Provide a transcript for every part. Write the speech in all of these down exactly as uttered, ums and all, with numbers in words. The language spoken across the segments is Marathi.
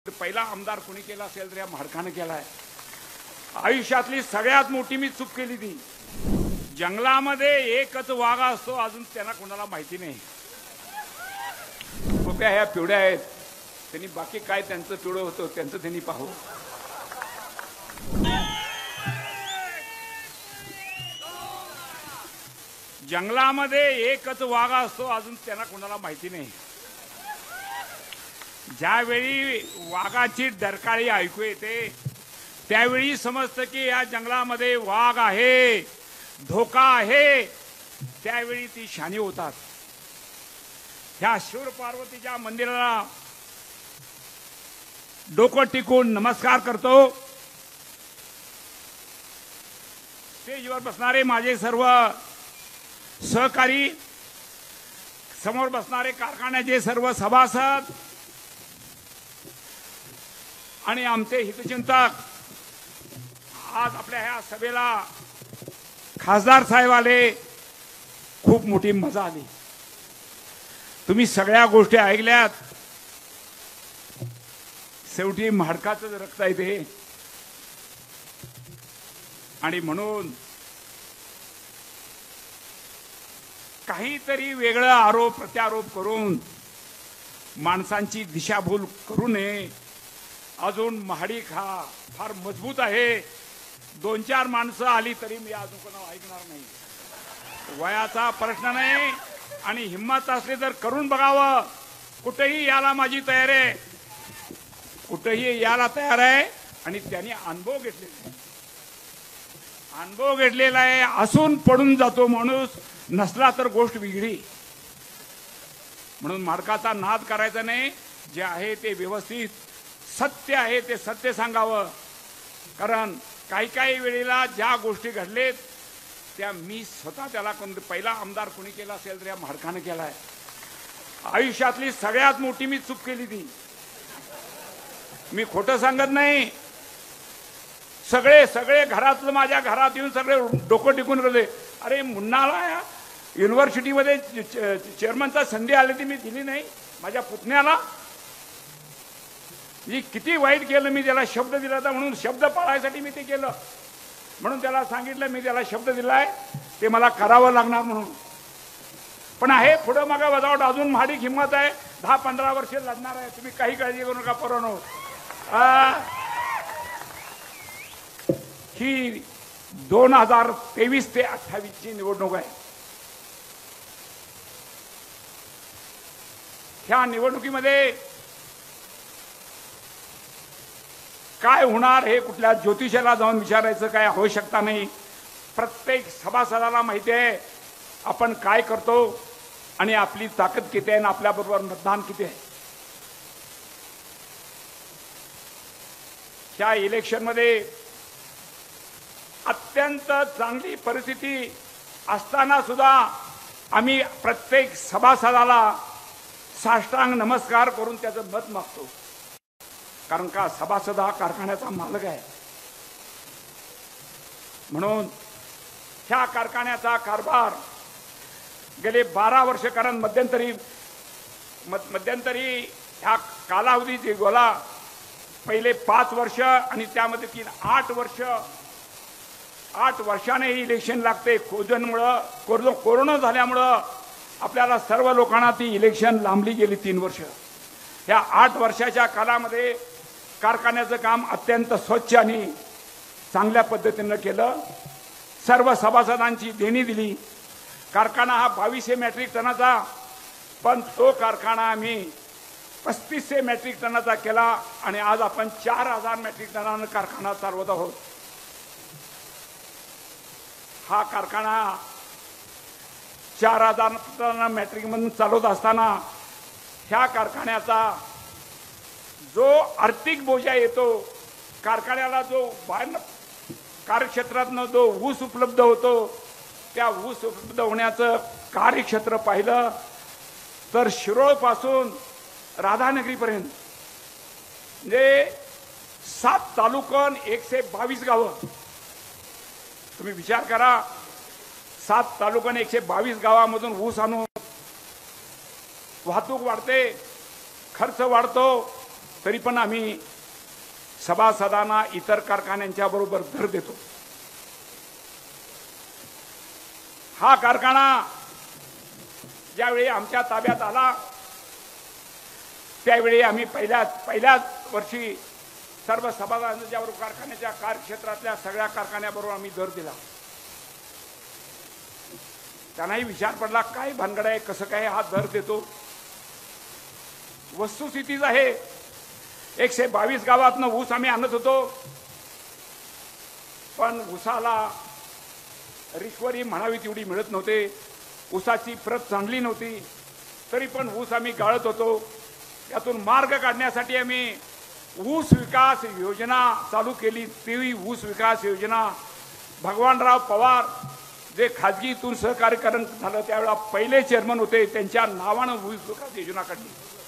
पहिला आमदार कोणी केला असेल तर या म्हाडकाने केलाय। आयुष्यातली सगळ्यात मोठी मी चूक केली ती जंगलामध्ये एकच वाघ असतो, अजून त्यांना कोणाला माहिती नाही। कृपया ह्या पिवड्या आहेत, त्यांनी बाकी काय त्यांचं पिवळं होतं त्यांचं त्यांनी पाहू। जंगलामध्ये एकच वाघ असतो, अजून त्यांना कोणाला माहिती नाही। ज्यावेळी वाघाची डरकाळी ऐकू येते त्यावेळी समजतं की या जंगलामध्ये वाघ आहे, धोका आहे, त्यावेळी ती शानी होतात। ह्या शिव पार्वतीच्या मंदिराला डोकं टिकून नमस्कार करतो। स्टेजवर बसणारे माझे सर्व सहकारी, समोर बसणारे कारखान्याचे सर्व सभासद आणि आमचे हितचिंतक, आज आपल्या ह्या सभेला खासदार साहेब आले, खूप मोठी मजा आली। तुम्ही सगळ्या गोष्टी ऐकल्यात, शेवटी म्हाडकाचं रक्त आहे ते, आणि म्हणून काहीतरी वेगळं आरोप प्रत्यारोप करून माणसांची दिशाभूल करू नये। अजून महाडिक हा फार मजबूत आहे, दोन चार माणसं आली तरी मी अजून कोणाला ऐकणार नाही। वयाचा प्रश्न नाही, आणि हिम्मत असली तर करून बघावं। कुठेही याला माझी तयारी आहे, कुठेही याला तयार आहे, आणि त्यांनी अनुभव घेतलेला आहे, अनुभव घेतलेला आहे। असून पडून जातो माणूस, नसला तर गोष्ट वेगळी। म्हणून मार्काचा नाद करायचा नाही, जे आहे ते व्यवस्थित सत्य आहे ते सत्य सांगावं। कारण काही काही वेळेला ज्या गोष्टी घडलेत त्या मी स्वतः त्याला कोण पहिला आमदार कोणी केला असेल तर या म्हाडकाने केलाय। आयुष्यातली सगळ्यात मोठी मी चूक केली ती, मी खोटं सांगत नाही। सगळे सगळे घरातलं माझ्या घरात येऊन सगळे डोकं टिकून राहिले, अरे मुन्नाला युनिव्हर्सिटीमध्ये चेअरमनचा संधी आली ती मी दिली नाही माझ्या पुतण्याला। मी किती वाईट केलं, मी त्याला शब्द दिला होता, म्हणून शब्द पाळायसाठी मी ते केलं। म्हणून त्याला सांगितलं मी त्याला शब्द दिलाय, ते मला करावं लागणार म्हणून। पण आहे पुढं मागा वजावट, अजून महाडिक हिंमत आहे, दहा पंधरा वर्ष लढणार आहे, तुम्ही काही काळजी करू नका पोरांनो। ही दोन हजार तेवीस ते अठ्ठावीस ची निवडणूक आहे। ह्या निवडणुकीमध्ये काय होणार हे कुठल्या ज्योतिषाला जाऊन विचारायचं काय आवश्यकता नाही। प्रत्येक सभासदाला माहिती आहे आपण काय करतो आणि आपली ताकद किती आहे आणि आपल्याबरोबर मतदान किती आहे। ह्या इलेक्शनमध्ये अत्यंत चांगली परिस्थिती असताना सुद्धा आम्ही प्रत्येक सभासदाला साष्टांग नमस्कार करून त्याचं मत मागतो। कारण का सभासद हा कारखान्याचा मालक आहे। म्हणून ह्या कारखान्याचा कारभार गेले बारा वर्ष, कारण मध्यंतरी मध्यंतरी ह्या कालावधी जे गोला पहिले पाच वर्ष आणि त्यामध्ये तीन आठ वर्ष आठ वर्षाने ही इलेक्शन लागते। कोविडमुळं कोरोना झाल्यामुळं आपल्याला सर्व लोकांना ती इलेक्शन लांबली गेली तीन वर्ष। ह्या आठ वर्षाच्या कालामध्ये कारखान्याचं काम अत्यंत स्वच्छ आणि चांगल्या पद्धतीनं केलं। सर्व सभासदांची देणी दिली। कारखाना हा बावीसशे मेट्रिक टनाचा, पण तो कारखाना आम्ही पस्तीसशे मेट्रिक टनाचा केला, आणि आज आपण चार हजार मेट्रिक टनानं कारखाना चालवत आहोत। हा कारखाना चार हजार टन मेट्रिक मधून चालवत असताना ह्या कारखान्याचा जो आर्थिक बोजा येतो, कारखान्याला जो बाहेर कार्यक्षेत्रातनं जो ऊस उपलब्ध होतो, त्या ऊस उपलब्ध होण्याचं कार्यक्षेत्र पाहिलं तर शिरोळपासून राधानगरीपर्यंत म्हणजे सात तालुकन एकशे बावीस गावं। तुम्ही विचार करा, सात तालुकन एकशे बावीस गावामधून ऊस आणून वाहतूक वाढते, खर्च वाढतो, तरी पण आम्ही सभासदांना इतर कारखान्यांच्या बरोबर दर देतो. हा कारखाना ज्यावेळी आमच्या ताब्यात आला त्यावेळी आम्ही पहिल्या पहिल्याच वर्षी सर्व सभासदांच्या बरोबर कारखान्याच्या कार्यक्षेत्रातल्या सगळ्या कारखान्याबरोबर आम्ही दर दिला. त्यांनाही विचार पडला काय भानगड आहे, कसं काय हा दर देतो. वस्तुस्थितीच आहे, एकशे बावीस गावातनं ऊस आम्ही आणत होतो, पण ऊसाला रिकव्हरी म्हणावी तेवढी मिळत नव्हते. ऊसाची प्रत चांगली नव्हती, तरी पण ऊस आम्ही गाळत होतो. यातून मार्ग काढण्यासाठी आम्ही ऊस विकास योजना चालू केली. ती ऊस विकास योजना भगवानराव पवार जे खाजगीतून सहकार्य करून झालं त्यावेळेला पहिले चेअरमन होते, त्यांच्या नावानं ऊस विकास योजना काढली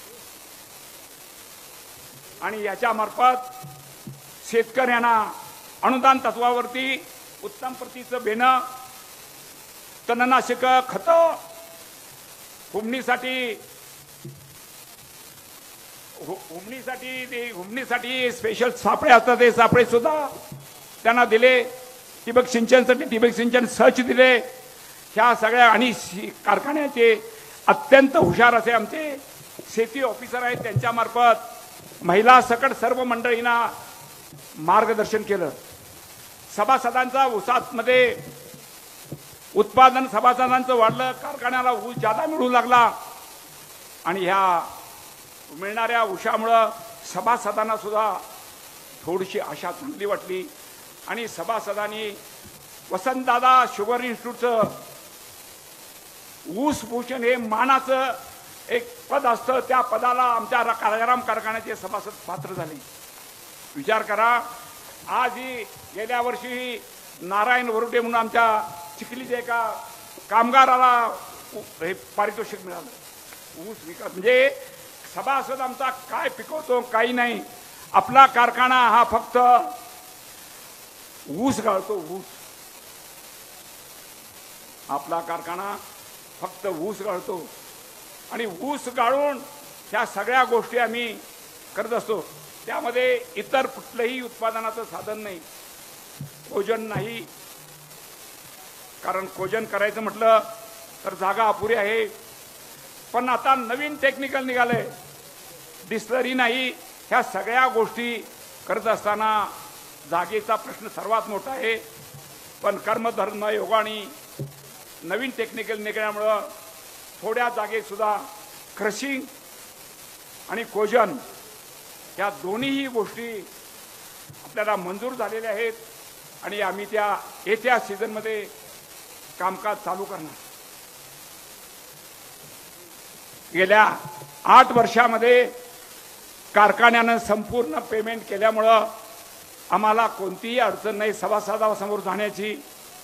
आणि याच्या मार्फत शेतकऱ्यांना अनुदान तत्वावरती उत्तम प्रतीचं बेणं, तणनाशक, खतं, हुमणीसाठी हुमणीसाठी ते हुमणीसाठी स्पेशल सापळे असतात ते सापळे सुद्धा त्यांना दिले. ठिबक सिंचनसाठी ठिबक सिंचन सर्च दिले. ह्या सगळ्या आणि कारखान्याचे अत्यंत हुशार असे आमचे शेती ऑफिसर आहेत, त्यांच्या मार्फत महिला सकट सर्व मंडळींना मार्गदर्शन केलं. सभासदांचा ऊसामध्ये उत्पादन सभासदांचं वाढलं, कारखान्याला ऊस जादा मिळू लागला आणि ह्या मिळणाऱ्या ऊसामुळं सभासदांना सुद्धा थोडीशी आशा चांगली वाटली आणि सभासदांनी वसंतदादा शुगर इन्स्टिट्यूटचं ऊस भूषण हे मानाचं एक पद असतं, त्या पदाला आमच्या राजाराम कारखान्याचे सभासद पात्र झाले. विचार करा, आज ही गेल्या वर्षी नारायण वरुडे म्हणून आमच्या चिखलीच्या एका कामगाराला हे पारितोषिक मिळालं. ऊस विकास म्हणजे सभासद आमचा काय पिकवतो काही नाही. आपला कारखाना हा फक्त ऊस गाळतो. ऊस आपला कारखाना फक्त ऊस गाळतो आणि ऊस गाळून ह्या सगळ्या गोष्टी आम्ही करत असतो. त्यामध्ये इतर कुठलंही उत्पादनाचं साधन नाही, कोजन नाही. कारण कोजन करायचं म्हटलं तर जागा अपुरी आहे. पण आता नवीन टेक्निकल निघालंय, डिस्लरी नाही. ह्या सगळ्या गोष्टी करत असताना जागेचा प्रश्न सर्वात मोठा आहे. पण कर्मधर्म योगाने नवीन टेक्निकल निघाल्यामुळं थोड्या जागेत सुद्धा क्रशिंग आणि कोजन या दोन्हीही गोष्टी आपल्याला मंजूर झालेल्या आहेत आणि आम्ही त्या येत्या सीझनमध्ये कामकाज चालू करणार. गेल्या आठ वर्षामध्ये कारखान्यानं संपूर्ण पेमेंट केल्यामुळं आम्हाला कोणतीही अडचण नाही सभासदांसमोर जाण्याची.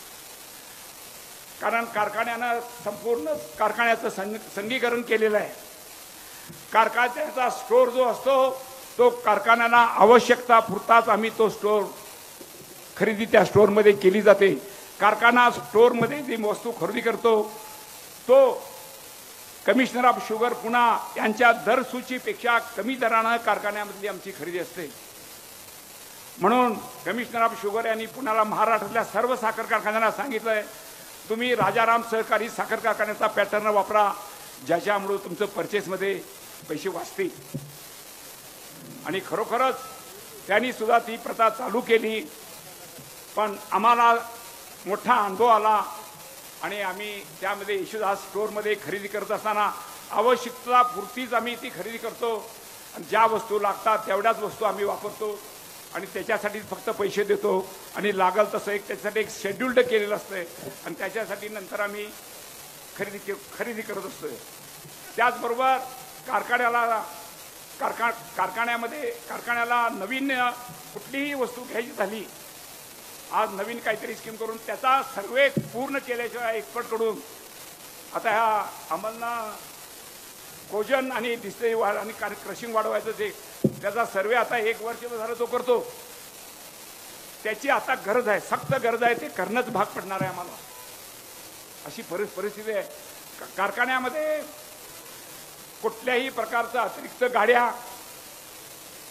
कारण कारखान्यानं संपूर्ण कारखान्याचं संघीकरण केलेलं आहे. कारखान्याचा स्टोअर जो असतो तो कारखान्याला आवश्यकता पुरताच आम्ही तो स्टोअर खरेदी त्या स्टोअरमध्ये केली जाते. कारखाना स्टोअरमध्ये जी वस्तू खरेदी करतो तो कमिशनर ऑफ शुगर पुणा यांच्या दर सूचीपेक्षा कमी दरानं कारखान्यामधली आमची खरेदी असते. म्हणून कमिशनर ऑफ शुगर यांनी पुण्याला महाराष्ट्रातल्या सर्व साखर कारखान्यांना सांगितलंय तुम्ही राजाराम सहकारी साखर कारखान्याचा पॅटर्न वापरा, ज्याच्यामुळे तुमचं परचेसमध्ये पैसे वाचतील. आणि खरोखरच त्यांनी सुद्धा ती प्रथा चालू केली. पण आम्हाला मोठा अनुभव आला आणि आम्ही त्यामध्ये यशोदास स्टोअरमध्ये खरेदी करत असताना आवश्यकता पुरतीच आम्ही ती खरेदी करतो आणि ज्या वस्तू लागतात तेवढ्याच वस्तू आम्ही वापरतो आणि त्याच्यासाठी फक्त पैसे देतो आणि लागल तसं एक त्याच्यासाठी एक शेड्यूल्ड केलेलं असतंय आणि त्याच्यासाठी नंतर आम्ही खरेदी खरेदी करत असतोय. त्याचबरोबर कारखान्याला कारखा कारखान्यामध्ये कारखान्याला नवीन कुठलीही वस्तू घ्यायची झाली, आज नवीन काहीतरी स्कीम करून त्याचा सर्वे पूर्ण केल्याशिवाय एक्सपर्टकडून आता ह्या आम्हाला कोजन आणि डिस्टरी वाढ आणि क्रशिंग वाढवायचं ते त्याचा सर्वे आता एक वर्ष झालं तो करतो. त्याची आता गरज आहे, सक्त गरज आहे, ते करणंच भाग पडणार आहे आम्हाला. अशी परिस्थिती आहे. कारखान्यामध्ये कुठल्याही प्रकारचा अतिरिक्त गाड्या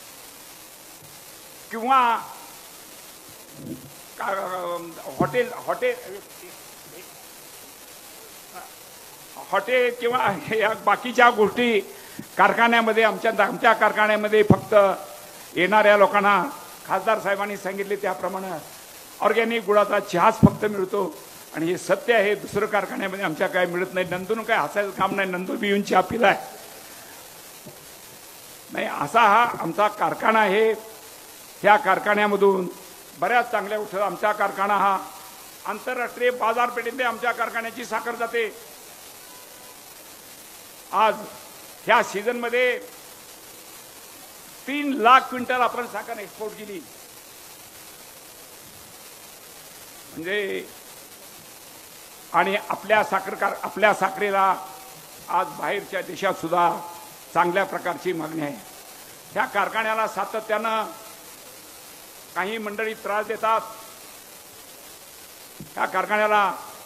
किंवा हॉटेल हॉटेल हॉटेल किंवा या बाकीच्या गोष्टी कारखान्यामध्ये आमच्या आमच्या कारखान्यामध्ये फक्त येणाऱ्या लोकांना खासदार साहेबांनी सांगितले त्याप्रमाणे ऑर्गॅनिक गुळाचा चहाच फक्त मिळतो आणि हे सत्य आहे. दुसरं कारखान्यामध्ये आमच्या काय मिळत नाही. नंदून काय हसायचं काम नाही. नंदू बियून चहा पिलाय नाही असा हा आमचा कारखाना आहे. ह्या कारखान्यामधून बऱ्याच चांगल्या गोष्टी. आमचा कारखाना हा आंतरराष्ट्रीय बाजारपेठेमध्ये आमच्या कारखान्याची साखर जाते. आज ह्या सीझनमध्ये तीन लाख क्विंटल आपण साखर एक्सपोर्ट केली. म्हणजे आणि आपल्या साखर कार आपल्या साखरेला आज बाहेरच्या देशात सुद्धा चांगल्या प्रकारची मागणी आहे. ह्या कारखान्याला सातत्यानं काही मंडळी त्रास देतात. ह्या कारखान्याला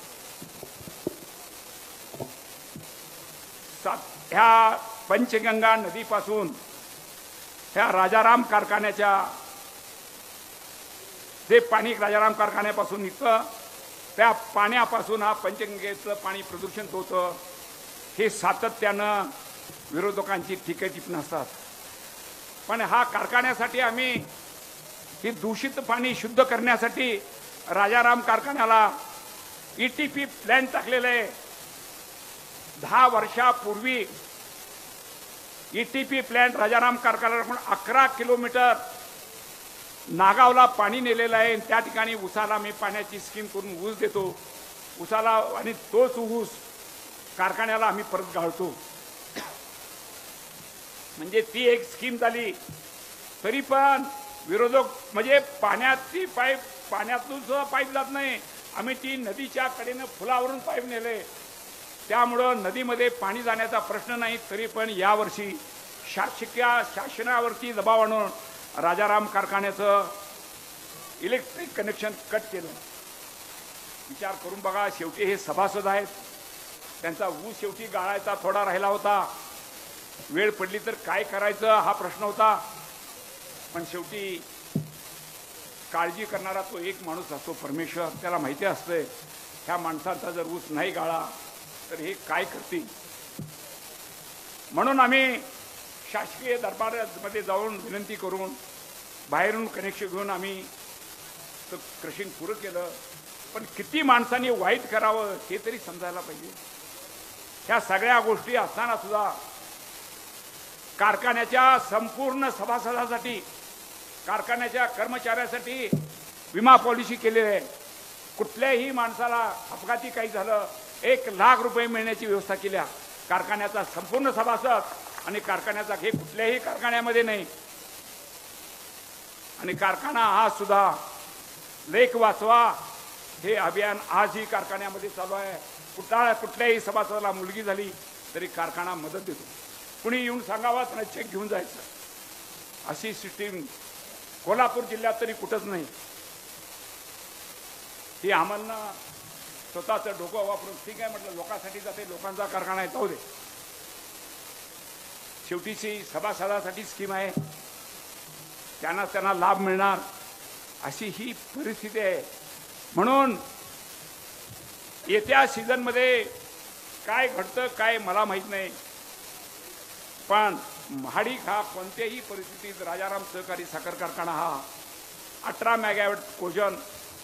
ह्या पंचगंगा नदीपासून ह्या राजाराम कारखान्याच्या जे पाणी राजाराम कारखान्यापासून निघतं त्या पाण्यापासून हा पंचगंगेचं पाणी प्रदूषण होतं. हे सातत्यानं विरोधकांची टीका टिप्पणी असतात. पण हा कारखान्यासाठी आम्ही हे दूषित पाणी शुद्ध करण्यासाठी राजाराम कारखान्याला ईटीपी प्लॅन टाकलेलं आहे. दहा वर्षापूर्वी ईटीपी प्लॅन्ट राजाराम कारखान्याकडून अकरा किलोमीटर नागावला पाणी नेलेलं आहे. त्या ठिकाणी ऊसाला मी पाण्याची स्कीम करून ऊस देतो. ऊसाला आणि तोच ऊस कारखान्याला आम्ही परत गाळतो. म्हणजे ती एक स्कीम झाली. तरी पण विरोधक म्हणजे पाण्याची पाईप पाण्यातून सुद्धा पाईप जात नाही. आम्ही ती नदीच्या कडेनं फुलावरून पाईप नेले. त्यामुळं नदीमध्ये पाणी जाण्याचा प्रश्न नाही. तरी पण यावर्षी शासकीय शासनावरती दबाव आणून राजाराम कारखान्याचं इलेक्ट्रिक कनेक्शन कट केलं. विचार करून बघा. शेवटी हे सभासद आहेत. त्यांचा ऊस शेवटी गाळायचा थोडा राहिला होता. वेळ पडली तर काय करायचं हा प्रश्न होता. पण शेवटी काळजी करणारा तो एक माणूस असतो परमेश्वर. त्याला माहिती असते ह्या माणसाचा जर ऊस नाही गाळा तर हे काय करतील. म्हणून आम्ही शासकीय दरबारामध्ये जाऊन विनंती करून बाहेरून कनेक्शन घेऊन आम्ही क्रशिंग पुरं केलं. पण किती माणसांनी वाईट करावं हे तरी समजायला पाहिजे. ह्या सगळ्या गोष्टी असताना सुद्धा कारखान्याच्या संपूर्ण सभासदासाठी कारखान्याच्या कर्मचाऱ्यासाठी विमा पॉलिसी केलेली आहे. कुठल्याही माणसाला अपघाती काही झालं एक लाख रुपये मिळण्याची व्यवस्था केल्या. कारखान्याचा संपूर्ण सभासद आणि कारखान्याचा हे कुठल्याही कारखान्यामध्ये नाही. आणि कारखाना हा सुद्धा लेख वाचवा हे अभियान आजही कारखान्यामध्ये चालू आहे. कुठला कुठल्याही सभासदाला मुलगी झाली तरी कारखाना मदत देतो. कुणी येऊन सांगावा त्यांना चेक घेऊन जायचं. अशी सिस्टीम कोल्हापूर जिल्ह्यात तरी कुठंच नाही. ही आम्हाला स्वतःचं डोकं वापरून ठीक आहे म्हटलं लोकांसाठी जाते. लोकांचा कारखाना आहे जाऊ दे. शेवटीची सभासदासाठी स्कीम आहे. त्यांना त्यांना लाभ मिळणार अशी ही परिस्थिती आहे. म्हणून येत्या सीझनमध्ये काय घडतं काय मला माहीत नाही. पण महाडिक हा कोणत्याही परिस्थितीत राजाराम सहकारी साखर कारखाना हा अठरा मेगावॅट कोजन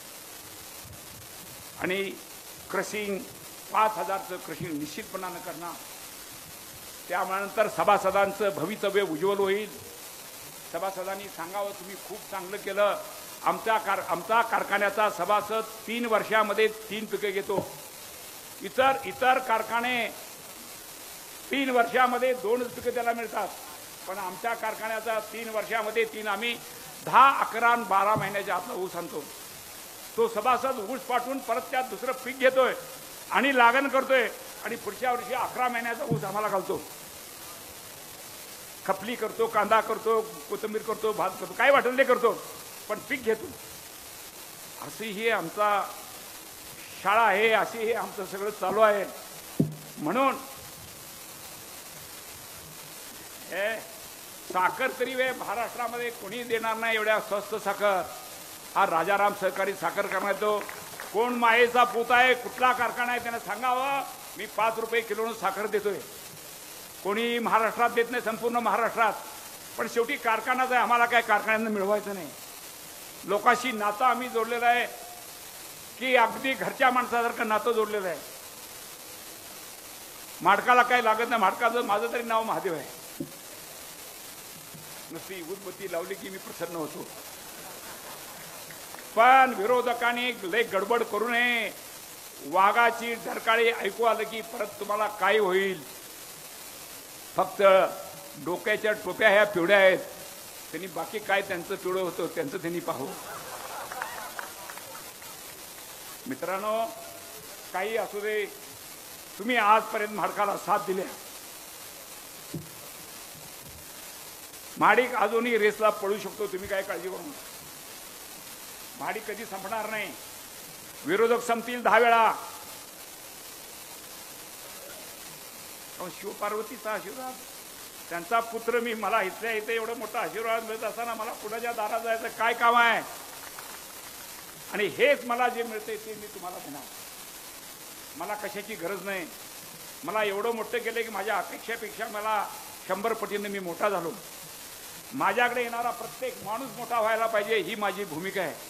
आणि क्रशिंग पाच हजारचं क्रशिंग निश्चितपणानं करणार. त्यानंतर सभासदांचं भवितव्य उज्ज्वल होईल. सभासदांनी सांगावं तुम्ही खूप चांगलं केलं. आमचा कार आमचा कारखान्याचा सभासद तीन वर्षामध्ये तीन पिके घेतो. इतर इतर कारखाने तीन वर्षामध्ये दोन पिके त्याला मिळतात. पण आमच्या कारखान्याचा तीन वर्षामध्ये तीन आम्ही दहा अकरा बारा महिन्याच्या आतला ऊस आणतो. तो सभासद ऊस पाठवून परत त्यात दुसरं पीक घेतोय आणि लागण करतोय आणि पुढच्या वर्षी अकरा महिन्याचा ऊस आम्हाला घालतो. खपली करतो, कांदा करतो, कोथिंबीर करतो, भात करतो, काय वाटलं ते करतो. पण पीक घेतो. अशी ही आमचा शाळा आहे. अशी हे आमचं सगळं चालू आहे. म्हणून हे साखर तरी वे महाराष्ट्रामध्ये कोणी देणार नाही एवढ्या स्वस्त साखर. हा राजाराम सहकारी साखर कारखाना तो कोण मायेचा पूत आहे, कुठला कारखाना आहे त्याने सांगावं. मी पाच रुपये किलोनं साखर देतोय. कोणी महाराष्ट्रात देत नाही, संपूर्ण महाराष्ट्रात. पण शेवटी कारखानाच आहे, आम्हाला काय कारखान्यांना मिळवायचं नाही. लोकांशी नातं आम्ही जोडलेलं आहे की अगदी घरच्या माणसासारखं नातं जोडलेलं आहे. माडकाला काय लागत नाही. माडकाचं माझं तरी नाव महादेव आहे. नुसती उदबत्ती लावली की मी प्रसन्न होतो. पण विरोधकांनी लय गडबड करू नये. वाघाची डरकाळी ऐकू आलं की परत तुम्हाला काय होईल. फक्त डोक्याच्या टोप्या ह्या पिवड्या आहेत. त्यांनी बाकी काय त्यांचं पिवळं होतं त्यांचं त्यांनी पाहू. मित्रांनो, काही असू दे, तुम्ही आजपर्यंत म्हाडकाला साथ दिल्या. म्हाडिक अजूनही रेसला पळू शकतो. तुम्ही काय काळजी करू नका. म्हाडिक कधी संपणार नाही. विरोधक संपतील दहा वेळा. शिवपार्वतीचा आशीर्वाद, त्यांचा पुत्र मी, मला इथल्या इथे एवढं मोठा आशीर्वाद मिळत असताना मला कुणाच्या दारात जायचं काय काम आहे. आणि हेच मला जे मिळते ते मी तुम्हाला देणार. मला कशाची गरज नाही. मला एवढं मोठं केलं की माझ्या अपेक्षापेक्षा मला शंभर पटीने मी मोठा झालो. माझ्याकडे येणारा प्रत्येक माणूस मोठा व्हायला पाहिजे, ही माझी भूमिका आहे.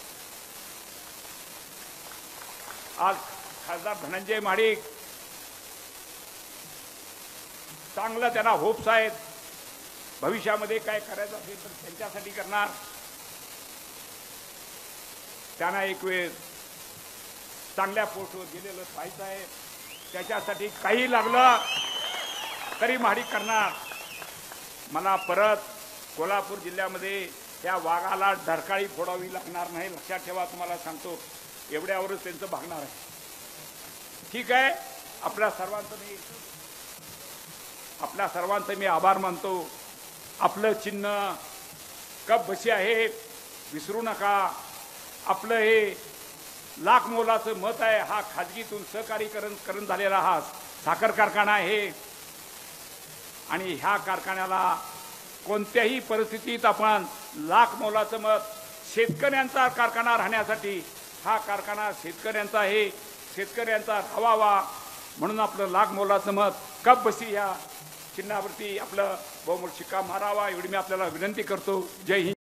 आज खासदार धनंजय महाडिक चांगलं, त्यांना होप्स आहेत. भविष्यामध्ये काय करायचं असेल तर त्यांच्यासाठी करणार. त्यांना एक वेळ चांगल्या पोस्टवर गेलेलं पाहायचं आहे. त्याच्यासाठी काही लागलं तरी महाडिक करणार. मला परत कोल्हापूर जिल्ह्यामध्ये त्या वाघाला डरकाळी फोडावी लागणार नाही. लक्षात ठेवा, तुम्हाला सांगतो. एवढ्यावरच त्यांचं भागणार आहे. ठीक आहे. आपल्या सर्वांचं मी आपल्या सर्वांचं मी आभार मानतो. आपलं चिन्ह कप बशी आहे, विसरू नका. आपलं हे लाख मोलाचं मत आहे. हा खाजगीतून सहकारीकरण करून झालेला हा साखर कारखाना आहे. आणि ह्या कारखान्याला कोणत्याही परिस्थितीत आपण लाख मोलाचं मत, शेतकऱ्यांचा कारखाना राहण्यासाठी हा कारखाना शेतकऱ्यांचा आहे, शेतकऱ्यांचा राहावा म्हणून आपलं लाख मोलाचं मत कप बशी ह्या चिन्हावरती आपलं बहुमत शिक्का मारावा एवढी मी आपल्याला विनंती करतो. जय हिंद.